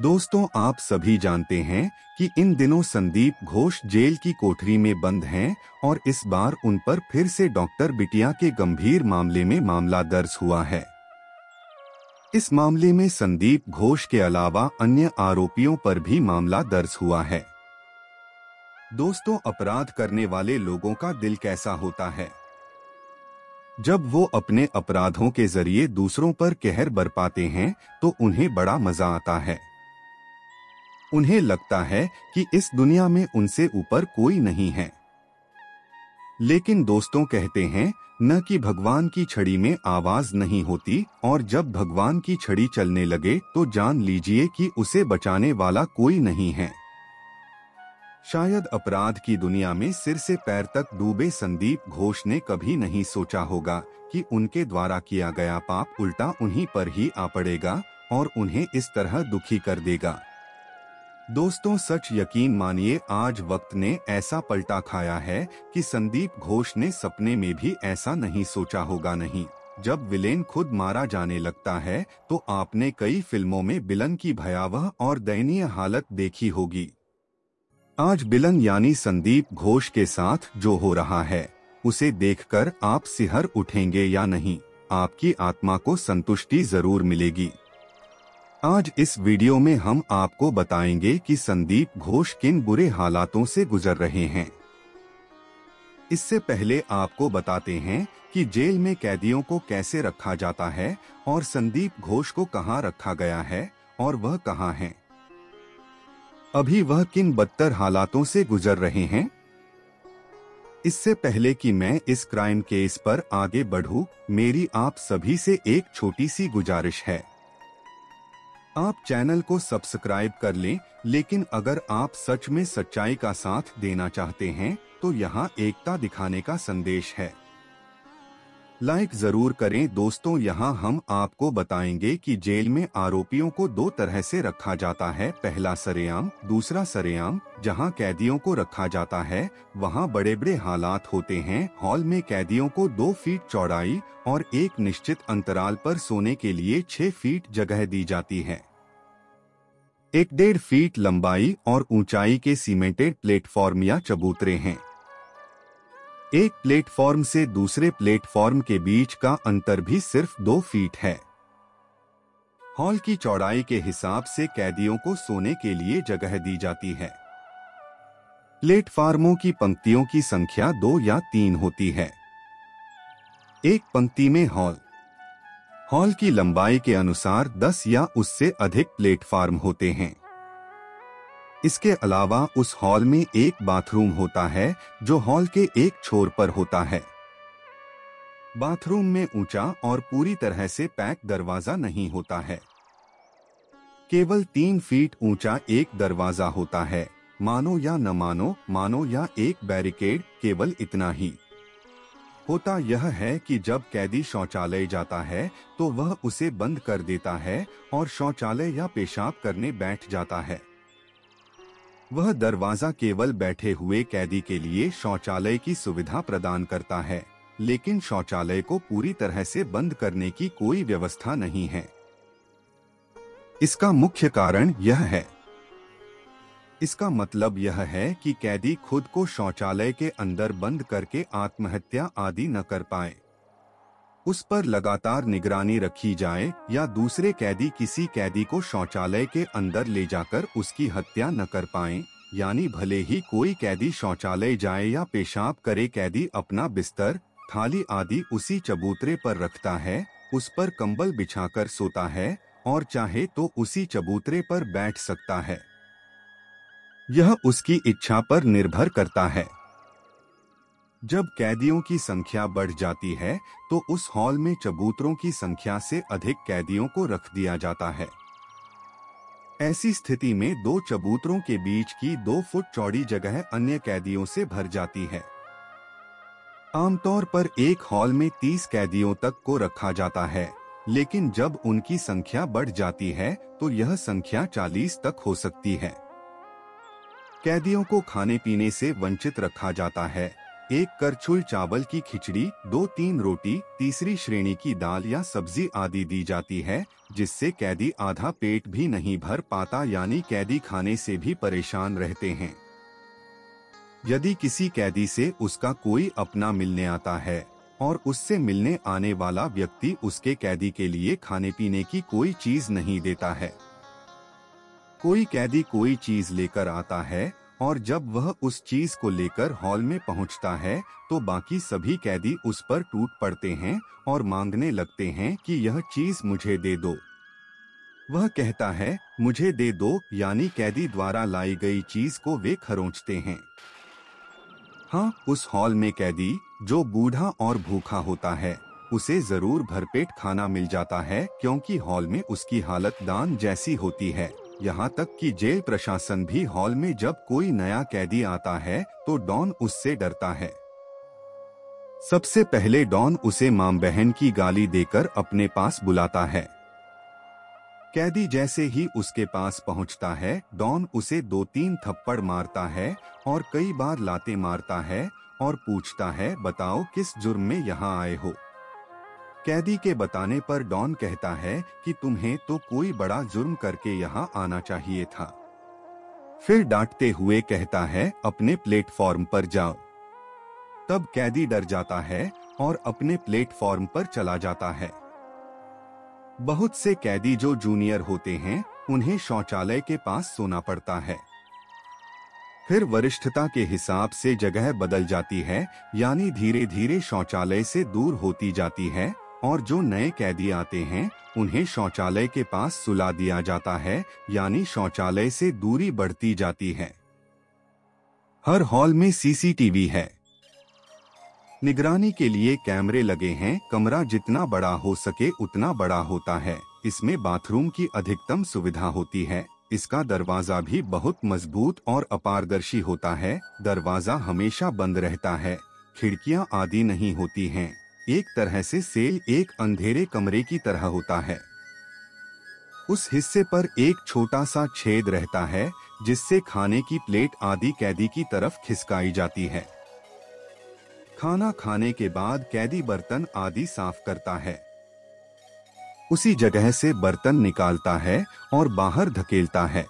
दोस्तों, आप सभी जानते हैं कि इन दिनों संदीप घोष जेल की कोठरी में बंद हैं और इस बार उन पर फिर से डॉक्टर बिटिया के गंभीर मामले में मामला दर्ज हुआ है। इस मामले में संदीप घोष के अलावा अन्य आरोपियों पर भी मामला दर्ज हुआ है। दोस्तों, अपराध करने वाले लोगों का दिल कैसा होता है जब वो अपने अपराधों के जरिए दूसरों पर कहर बरपाते हैं, तो उन्हें बड़ा मजा आता है। उन्हें लगता है कि इस दुनिया में उनसे ऊपर कोई नहीं है। लेकिन दोस्तों, कहते हैं न कि भगवान की छड़ी में आवाज नहीं होती, और जब भगवान की छड़ी चलने लगे तो जान लीजिए कि उसे बचाने वाला कोई नहीं है। शायद अपराध की दुनिया में सिर से पैर तक डूबे संदीप घोष ने कभी नहीं सोचा होगा कि उनके द्वारा किया गया पाप उल्टा उन्हीं पर ही आ पड़ेगा और उन्हें इस तरह दुखी कर देगा। दोस्तों, सच यकीन मानिए, आज वक्त ने ऐसा पलटा खाया है कि संदीप घोष ने सपने में भी ऐसा नहीं सोचा होगा। नहीं, जब विलेन खुद मारा जाने लगता है तो आपने कई फिल्मों में विलन की भयावह और दयनीय हालत देखी होगी। आज विलन यानी संदीप घोष के साथ जो हो रहा है, उसे देखकर आप सिहर उठेंगे या नहीं? आपकी आत्मा को संतुष्टि जरूर मिलेगी। आज इस वीडियो में हम आपको बताएंगे कि संदीप घोष किन बुरे हालातों से गुजर रहे हैं। इससे पहले आपको बताते हैं कि जेल में कैदियों को कैसे रखा जाता है और संदीप घोष को कहां रखा गया है और वह कहां है। अभी वह किन बदतर हालातों से गुजर रहे हैं। इससे पहले कि मैं इस क्राइम केस पर आगे बढ़ूं, मेरी आप सभी से एक छोटी सी गुजारिश है। आप चैनल को सब्सक्राइब कर लें, लेकिन अगर आप सच में सच्चाई का साथ देना चाहते हैं तो यहाँ एकता दिखाने का संदेश है। लाइक जरूर करें। दोस्तों, यहाँ हम आपको बताएंगे कि जेल में आरोपियों को दो तरह से रखा जाता है। पहला सरेआम, दूसरा सरेआम। जहाँ कैदियों को रखा जाता है वहाँ बड़े बड़े हालात होते हैं। हॉल में कैदियों को 2 फीट चौड़ाई और एक निश्चित अंतराल पर सोने के लिए 6 फीट जगह दी जाती है। 1.5 फीट लंबाई और ऊंचाई के सीमेंटेड प्लेटफॉर्म या चबूतरे हैं। एक प्लेटफॉर्म से दूसरे प्लेटफॉर्म के बीच का अंतर भी सिर्फ 2 फीट है। हॉल की चौड़ाई के हिसाब से कैदियों को सोने के लिए जगह दी जाती है। प्लेटफॉर्मों की पंक्तियों की संख्या 2 या 3 होती है। एक पंक्ति में हॉल की लंबाई के अनुसार 10 या उससे अधिक प्लेटफॉर्म होते हैं। इसके अलावा उस हॉल में एक बाथरूम होता है जो हॉल के एक छोर पर होता है। बाथरूम में ऊंचा और पूरी तरह से पैक दरवाजा नहीं होता है। केवल 3 फीट ऊंचा एक दरवाजा होता है। मानो या न मानो या एक बैरिकेड, केवल इतना ही। होता यह है कि जब कैदी शौचालय जाता है तो वह उसे बंद कर देता है और शौचालय या पेशाब करने बैठ जाता है। वह दरवाजा केवल बैठे हुए कैदी के लिए शौचालय की सुविधा प्रदान करता है, लेकिन शौचालय को पूरी तरह से बंद करने की कोई व्यवस्था नहीं है। इसका मुख्य कारण यह है। इसका मतलब यह है कि कैदी खुद को शौचालय के अंदर बंद करके आत्महत्या आदि न कर पाए। उस पर लगातार निगरानी रखी जाए या दूसरे कैदी किसी कैदी को शौचालय के अंदर ले जाकर उसकी हत्या न कर पाएं। यानी भले ही कोई कैदी शौचालय जाए या पेशाब करे, कैदी अपना बिस्तर, थाली आदि उसी चबूतरे पर रखता है, उस पर कंबल बिछाकर सोता है और चाहे तो उसी चबूतरे पर बैठ सकता है। यह उसकी इच्छा पर निर्भर करता है। जब कैदियों की संख्या बढ़ जाती है तो उस हॉल में चबूतरों की संख्या से अधिक कैदियों को रख दिया जाता है। ऐसी स्थिति में 2 चबूतरों के बीच की 2 फुट चौड़ी जगह अन्य कैदियों से भर जाती है। आमतौर पर एक हॉल में 30 कैदियों तक को रखा जाता है, लेकिन जब उनकी संख्या बढ़ जाती है तो यह संख्या 40 तक हो सकती है। कैदियों को खाने पीने से वंचित रखा जाता है। एक करछुल चावल की खिचड़ी, 2-3 रोटी, तीसरी श्रेणी की दाल या सब्जी आदि दी जाती है, जिससे कैदी आधा पेट भी नहीं भर पाता, यानी कैदी खाने से भी परेशान रहते हैं। यदि किसी कैदी से उसका कोई अपना मिलने आता है और उससे मिलने आने वाला व्यक्ति उसके कैदी के लिए खाने पीने की कोई चीज नहीं देता है, कोई कैदी कोई चीज लेकर आता है और जब वह उस चीज को लेकर हॉल में पहुंचता है तो बाकी सभी कैदी उस पर टूट पड़ते हैं और मांगने लगते हैं कि यह चीज मुझे दे दो। वह कहता है मुझे दे दो, यानी कैदी द्वारा लाई गई चीज को वे खरोंचते हैं। हाँ, उस हॉल में कैदी जो बूढ़ा और भूखा होता है उसे जरूर भरपेट खाना मिल जाता है, क्योंकि हॉल में उसकी हालत दान जैसी होती है। यहाँ तक कि जेल प्रशासन भी हॉल में जब कोई नया कैदी आता है तो डॉन उससे डरता है। सबसे पहले डॉन उसे मां बहन की गाली देकर अपने पास बुलाता है। कैदी जैसे ही उसके पास पहुंचता है, डॉन उसे 2-3 थप्पड़ मारता है और कई बार लाते मारता है और पूछता है बताओ किस जुर्म में यहाँ आए हो। कैदी के बताने पर डॉन कहता है कि तुम्हें तो कोई बड़ा जुर्म करके यहाँ आना चाहिए था। फिर डांटते हुए कहता है अपने प्लेटफॉर्म पर जाओ। तब कैदी डर जाता है और अपने प्लेटफॉर्म पर चला जाता है। बहुत से कैदी जो जूनियर होते हैं उन्हें शौचालय के पास सोना पड़ता है। फिर वरिष्ठता के हिसाब से जगह बदल जाती है, यानी धीरे धीरे शौचालय से दूर होती जाती है और जो नए कैदी आते हैं उन्हें शौचालय के पास सुला दिया जाता है, यानी शौचालय से दूरी बढ़ती जाती है। हर हॉल में सीसीटीवी है, निगरानी के लिए कैमरे लगे हैं। कमरा जितना बड़ा हो सके उतना बड़ा होता है। इसमें बाथरूम की अधिकतम सुविधा होती है। इसका दरवाजा भी बहुत मजबूत और अपारदर्शी होता है। दरवाजा हमेशा बंद रहता है, खिड़कियां आदि नहीं होती हैं। एक तरह से सेल एक अंधेरे कमरे की तरह होता है। उस हिस्से पर एक छोटा सा छेद रहता है जिससे खाने की प्लेट आदि कैदी की तरफ खिसकाई जाती है। खाना खाने के बाद कैदी बर्तन आदि साफ करता है, उसी जगह से बर्तन निकालता है और बाहर धकेलता है।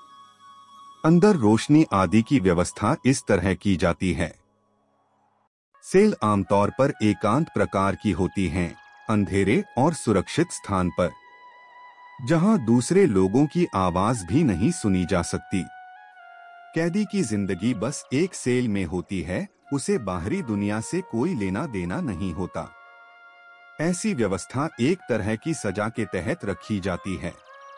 अंदर रोशनी आदि की व्यवस्था इस तरह की जाती है। सेल आमतौर पर एकांत प्रकार की होती हैं, अंधेरे और सुरक्षित स्थान पर, जहां दूसरे लोगों की आवाज भी नहीं सुनी जा सकती। कैदी की जिंदगी बस एक सेल में होती है, उसे बाहरी दुनिया से कोई लेना देना नहीं होता। ऐसी व्यवस्था एक तरह की सजा के तहत रखी जाती है,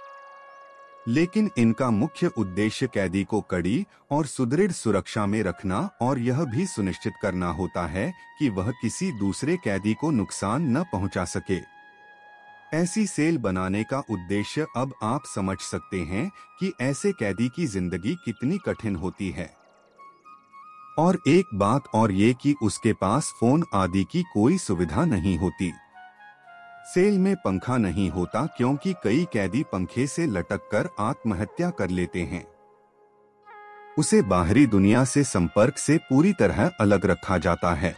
लेकिन इनका मुख्य उद्देश्य कैदी को कड़ी और सुदृढ़ सुरक्षा में रखना और यह भी सुनिश्चित करना होता है कि वह किसी दूसरे कैदी को नुकसान न पहुंचा सके। ऐसी सेल बनाने का उद्देश्य अब आप समझ सकते हैं कि ऐसे कैदी की जिंदगी कितनी कठिन होती है। और एक बात और ये कि उसके पास फोन आदि की कोई सुविधा नहीं होती। सेल में पंखा नहीं होता क्योंकि कई कैदी पंखे से लटककर आत्महत्या कर लेते हैं। उसे बाहरी दुनिया से संपर्क से पूरी तरह अलग रखा जाता है।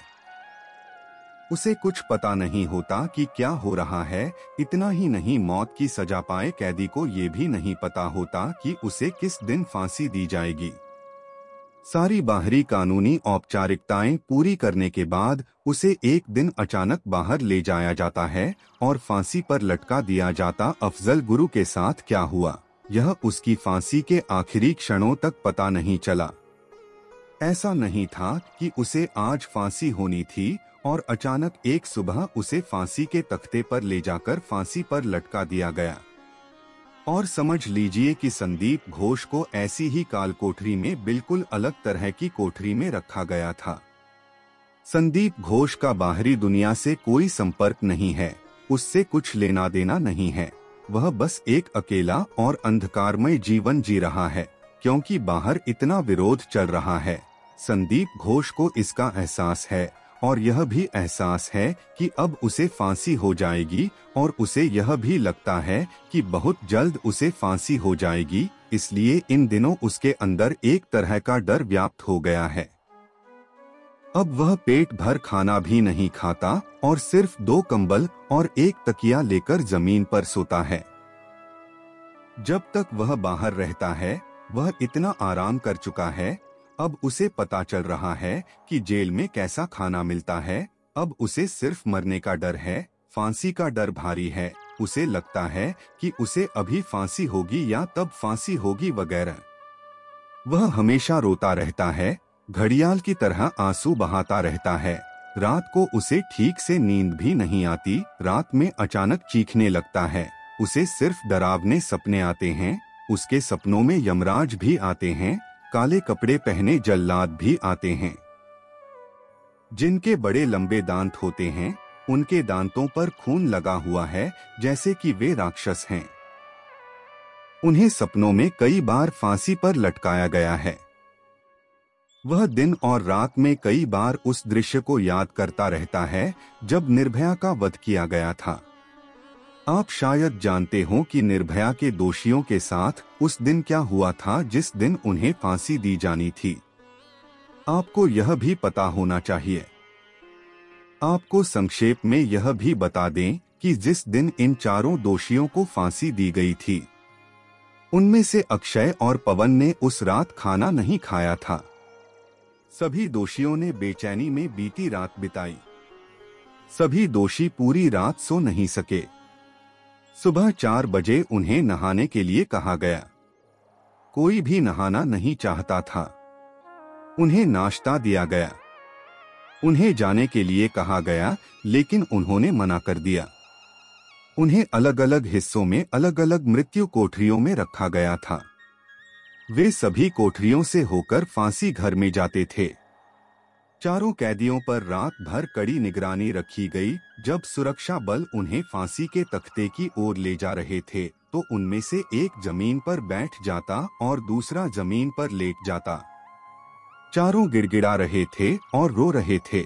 उसे कुछ पता नहीं होता कि क्या हो रहा है। इतना ही नहीं, मौत की सजा पाए कैदी को ये भी नहीं पता होता कि उसे किस दिन फांसी दी जाएगी। सारी बाहरी कानूनी औपचारिकताएं पूरी करने के बाद उसे एक दिन अचानक बाहर ले जाया जाता है और फांसी पर लटका दिया जाता। अफजल गुरु के साथ क्या हुआ, यह उसकी फांसी के आखिरी क्षणों तक पता नहीं चला। ऐसा नहीं था कि उसे आज फांसी होनी थी और अचानक एक सुबह उसे फांसी के तख्ते पर ले जाकर फांसी पर लटका दिया गया। और समझ लीजिए कि संदीप घोष को ऐसी ही काल कोठरी में बिल्कुल अलग तरह की कोठरी में रखा गया था। संदीप घोष का बाहरी दुनिया से कोई संपर्क नहीं है, उससे कुछ लेना देना नहीं है। वह बस एक अकेला और अंधकारमय जीवन जी रहा है, क्योंकि बाहर इतना विरोध चल रहा है। संदीप घोष को इसका एहसास है और यह भी एहसास है कि अब उसे फांसी हो जाएगी, और उसे यह भी लगता है कि बहुत जल्द उसे फांसी हो जाएगी। इसलिए इन दिनों उसके अंदर एक तरह का डर व्याप्त हो गया है। अब वह पेट भर खाना भी नहीं खाता और सिर्फ 2 कंबल और एक तकिया लेकर जमीन पर सोता है। जब तक वह बाहर रहता है वह इतना आराम कर चुका है। अब उसे पता चल रहा है कि जेल में कैसा खाना मिलता है। अब उसे सिर्फ मरने का डर है, फांसी का डर भारी है। उसे लगता है कि उसे अभी फांसी होगी या तब फांसी होगी वगैरह। वह हमेशा रोता रहता है, घड़ियाल की तरह आंसू बहाता रहता है। रात को उसे ठीक से नींद भी नहीं आती। रात में अचानक चीखने लगता है। उसे सिर्फ डरावने सपने आते हैं। उसके सपनों में यमराज भी आते हैं, काले कपड़े पहने जल्लाद भी आते हैं, जिनके बड़े लंबे दांत होते हैं। उनके दांतों पर खून लगा हुआ है जैसे कि वे राक्षस हैं। उन्हें सपनों में कई बार फांसी पर लटकाया गया है। वह दिन और रात में कई बार उस दृश्य को याद करता रहता है जब निर्भया का वध किया गया था। आप शायद जानते हो कि निर्भया के दोषियों के साथ उस दिन क्या हुआ था जिस दिन उन्हें फांसी दी जानी थी। आपको यह भी पता होना चाहिए। आपको संक्षेप में यह भी बता दें कि जिस दिन इन चारों दोषियों को फांसी दी गई थी, उनमें से अक्षय और पवन ने उस रात खाना नहीं खाया था। सभी दोषियों ने बेचैनी में बीती रात बिताई। सभी दोषी पूरी रात सो नहीं सके। सुबह 4 बजे उन्हें नहाने के लिए कहा गया। कोई भी नहाना नहीं चाहता था। उन्हें नाश्ता दिया गया। उन्हें जाने के लिए कहा गया, लेकिन उन्होंने मना कर दिया। उन्हें अलग अलग हिस्सों में अलग अलग मृत्यु कोठरियों में रखा गया था। वे सभी कोठरियों से होकर फांसी घर में जाते थे। चारों कैदियों पर रात भर कड़ी निगरानी रखी गई। जब सुरक्षा बल उन्हें फांसी के तख्ते की ओर ले जा रहे थे तो उनमें से एक जमीन पर बैठ जाता और दूसरा जमीन पर लेट जाता। चारों गिड़गिड़ा रहे थे और रो रहे थे।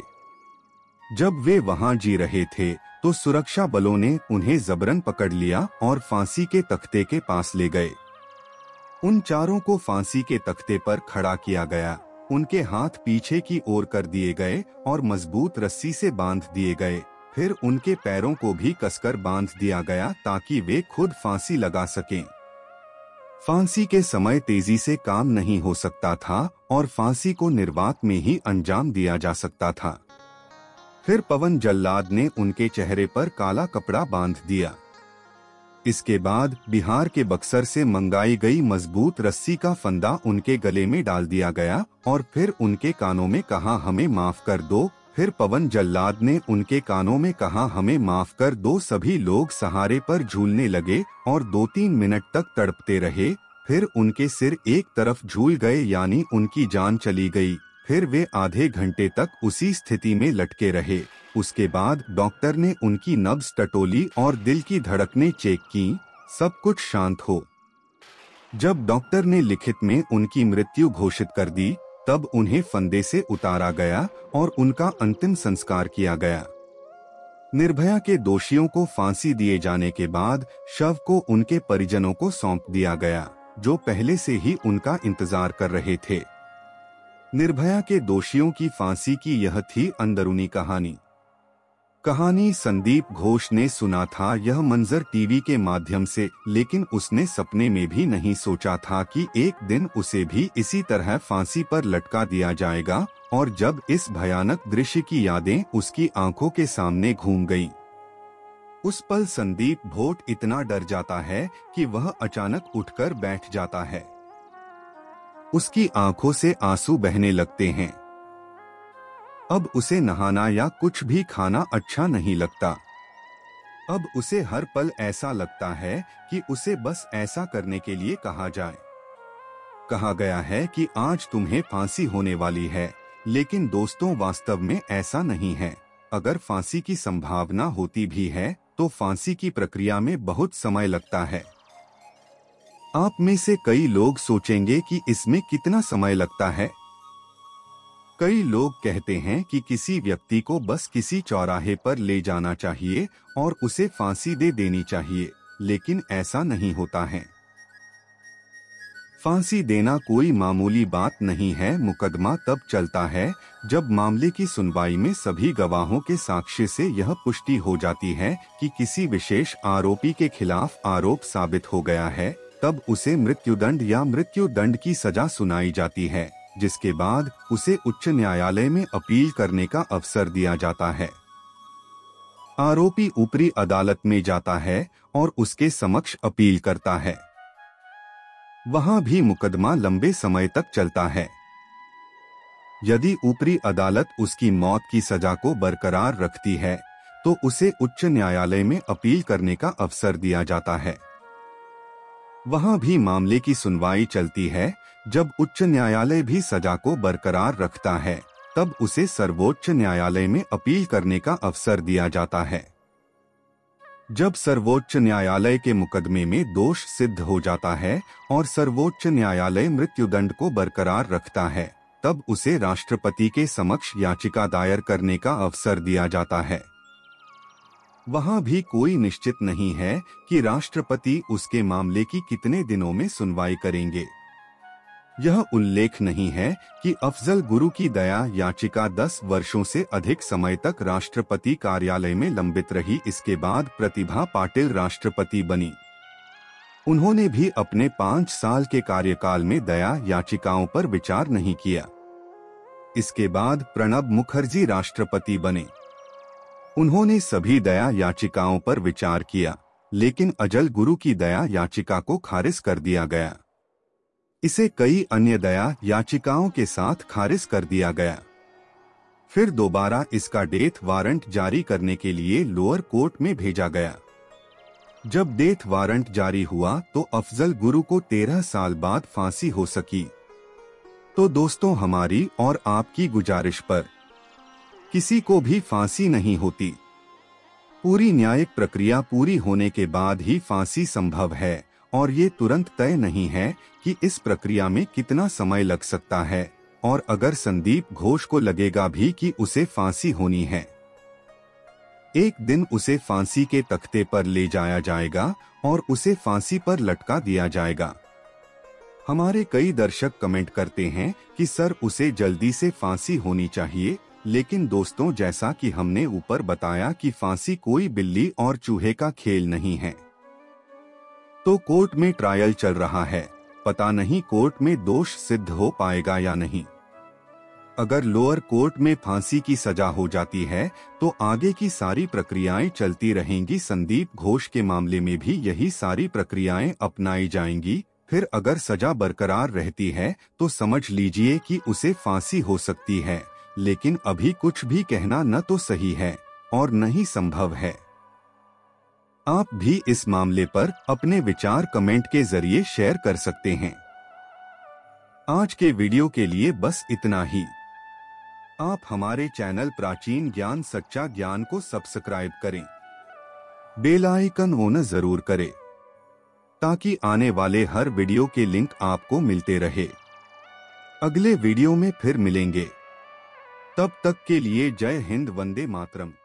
जब वे वहां जी रहे थे तो सुरक्षा बलों ने उन्हें जबरन पकड़ लिया और फांसी के तख्ते के पास ले गए। उन चारों को फांसी के तख्ते पर खड़ा किया गया। उनके हाथ पीछे की ओर कर दिए गए और मजबूत रस्सी से बांध दिए गए। फिर उनके पैरों को भी कसकर बांध दिया गया ताकि वे खुद फांसी लगा सकें। फांसी के समय तेजी से काम नहीं हो सकता था और फांसी को निर्वात में ही अंजाम दिया जा सकता था। फिर पवन जल्लाद ने उनके चेहरे पर काला कपड़ा बांध दिया। इसके बाद बिहार के बक्सर से मंगाई गई मजबूत रस्सी का फंदा उनके गले में डाल दिया गया और फिर उनके कानों में कहा, हमें माफ कर दो। फिर पवन जल्लाद ने उनके कानों में कहा, हमें माफ कर दो। सभी लोग सहारे पर झूलने लगे और 2-3 मिनट तक तड़पते रहे। फिर उनके सिर एक तरफ झूल गए, यानी उनकी जान चली गई। फिर वे आधे घंटे तक उसी स्थिति में लटके रहे। उसके बाद डॉक्टर ने उनकी नब्ज टटोली और दिल की धड़कनें चेक की। सब कुछ शांत हो। जब डॉक्टर ने लिखित में उनकी मृत्यु घोषित कर दी तब उन्हें फंदे से उतारा गया और उनका अंतिम संस्कार किया गया। निर्भया के दोषियों को फांसी दिए जाने के बाद शव को उनके परिजनों को सौंप दिया गया, जो पहले से ही उनका इंतजार कर रहे थे। निर्भया के दोषियों की फांसी की यह थी अंदरूनी कहानी। संदीप घोष ने सुना था यह मंजर टीवी के माध्यम से, लेकिन उसने सपने में भी नहीं सोचा था कि एक दिन उसे भी इसी तरह फांसी पर लटका दिया जाएगा। और जब इस भयानक दृश्य की यादें उसकी आंखों के सामने घूम गईं, उस पल संदीप भोट इतना डर जाता है कि वह अचानक उठकर बैठ जाता है। उसकी आंखों से आंसू बहने लगते हैं। अब उसे नहाना या कुछ भी खाना अच्छा नहीं लगता। अब उसे हर पल ऐसा लगता है कि उसे बस ऐसा करने के लिए कहा जाए। कहा गया है कि आज तुम्हें फांसी होने वाली है, लेकिन दोस्तों वास्तव में ऐसा नहीं है। अगर फांसी की संभावना होती भी है तो फांसी की प्रक्रिया में बहुत समय लगता है। आप में से कई लोग सोचेंगे कि इसमें कितना समय लगता है। कई लोग कहते हैं कि किसी व्यक्ति को बस किसी चौराहे पर ले जाना चाहिए और उसे फांसी दे देनी चाहिए, लेकिन ऐसा नहीं होता है। फांसी देना कोई मामूली बात नहीं है। मुकदमा तब चलता है जब मामले की सुनवाई में सभी गवाहों के साक्ष्य से यह पुष्टि हो जाती है कि किसी विशेष आरोपी के खिलाफ आरोप साबित हो गया है। तब उसे मृत्युदंड या मृत्युदंड की सजा सुनाई जाती है, जिसके बाद उसे उच्च न्यायालय में अपील करने का अवसर दिया जाता है। आरोपी ऊपरी अदालत में जाता है और उसके समक्ष अपील करता है। वहां भी मुकदमा लंबे समय तक चलता है। यदि ऊपरी अदालत उसकी मौत की सजा को बरकरार रखती है तो उसे उच्च न्यायालय में अपील करने का अवसर दिया जाता है। वहां भी मामले की सुनवाई चलती है। जब उच्च न्यायालय भी सजा को बरकरार रखता है तब उसे सर्वोच्च न्यायालय में अपील करने का अवसर दिया जाता है। जब सर्वोच्च न्यायालय के मुकदमे में दोष सिद्ध हो जाता है और सर्वोच्च न्यायालय मृत्युदंड को बरकरार रखता है तब उसे राष्ट्रपति के समक्ष याचिका दायर करने का अवसर दिया जाता है। वहां भी कोई निश्चित नहीं है कि राष्ट्रपति उसके मामले की कितने दिनों में सुनवाई करेंगे। यह उल्लेख नहीं है कि अफजल गुरु की दया याचिका 10 वर्षों से अधिक समय तक राष्ट्रपति कार्यालय में लंबित रही। इसके बाद प्रतिभा पाटिल राष्ट्रपति बनी। उन्होंने भी अपने 5 साल के कार्यकाल में दया याचिकाओं पर विचार नहीं किया। इसके बाद प्रणब मुखर्जी राष्ट्रपति बने। उन्होंने सभी दया याचिकाओं पर विचार किया, लेकिन अजल गुरु की दया याचिका को खारिज कर दिया गया। इसे कई अन्य दया याचिकाओं के साथ खारिज कर दिया गया। फिर दोबारा इसका डेथ वारंट जारी करने के लिए लोअर कोर्ट में भेजा गया। जब डेथ वारंट जारी हुआ तो अफजल गुरु को 13 साल बाद फांसी हो सकी। तो दोस्तों, हमारी और आपकी गुजारिश पर किसी को भी फांसी नहीं होती। पूरी न्यायिक प्रक्रिया पूरी होने के बाद ही फांसी संभव है और ये तुरंत तय नहीं है कि इस प्रक्रिया में कितना समय लग सकता है और अगर संदीप घोष को लगेगा भी कि उसे फांसी होनी है, एक दिन उसे फांसी के तख्ते पर ले जाया जाएगा और उसे फांसी पर लटका दिया जाएगा। हमारे कई दर्शक कमेंट करते हैं कि सर उसे जल्दी से फांसी होनी चाहिए, लेकिन दोस्तों, जैसा कि हमने ऊपर बताया कि फांसी कोई बिल्ली और चूहे का खेल नहीं है। तो कोर्ट में ट्रायल चल रहा है, पता नहीं कोर्ट में दोष सिद्ध हो पाएगा या नहीं। अगर लोअर कोर्ट में फांसी की सजा हो जाती है तो आगे की सारी प्रक्रियाएं चलती रहेंगी। संदीप घोष के मामले में भी यही सारी प्रक्रियाएं अपनाई जाएंगी। फिर अगर सजा बरकरार रहती है तो समझ लीजिए कि उसे फांसी हो सकती है, लेकिन अभी कुछ भी कहना न तो सही है और न ही संभव है। आप भी इस मामले पर अपने विचार कमेंट के जरिए शेयर कर सकते हैं। आज के वीडियो के लिए बस इतना ही। आप हमारे चैनल प्राचीन ज्ञान सच्चा ज्ञान को सब्सक्राइब करें, बेल आइकन ऑन जरूर करें ताकि आने वाले हर वीडियो के लिंक आपको मिलते रहे। अगले वीडियो में फिर मिलेंगे, तब तक के लिए जय हिंद, वंदे मातरम।